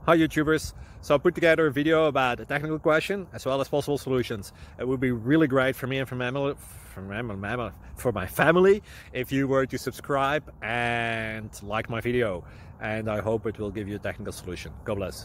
Hi YouTubers! So I put together a video about a technical question as well as possible solutions. It would be really great for me and for my family if you were to subscribe and like my video, and I hope it will give you a technical solution. God bless.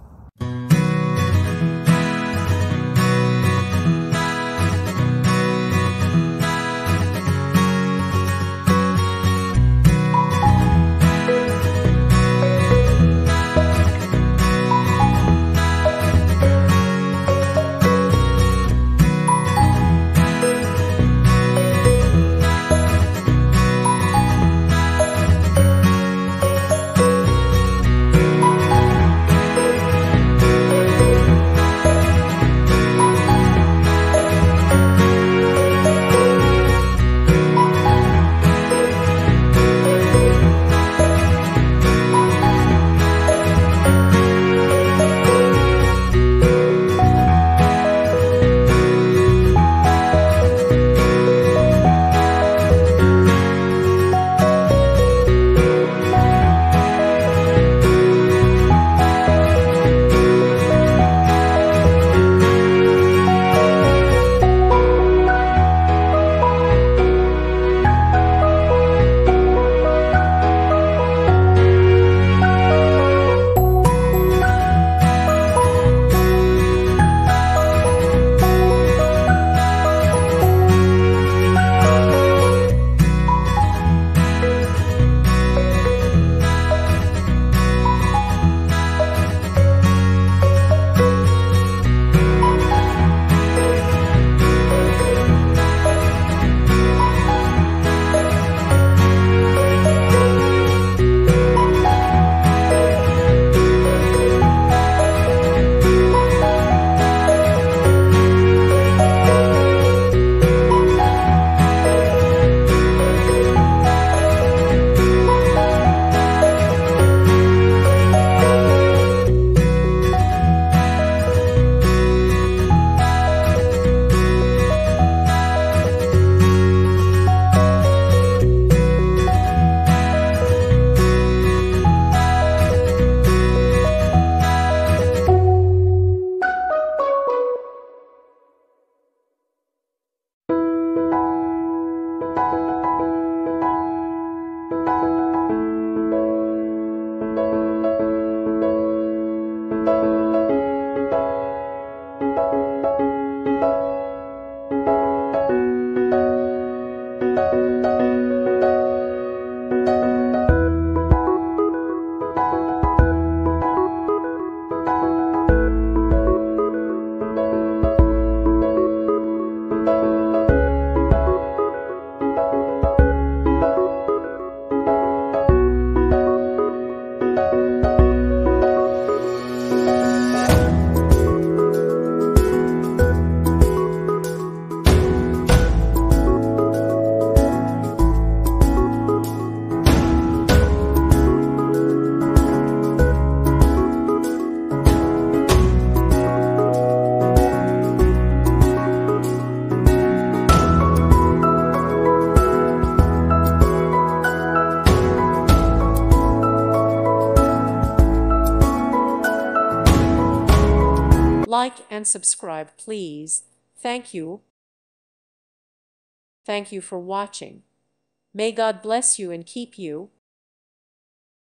Like and subscribe, please. Thank you. Thank you for watching. May God bless you and keep you.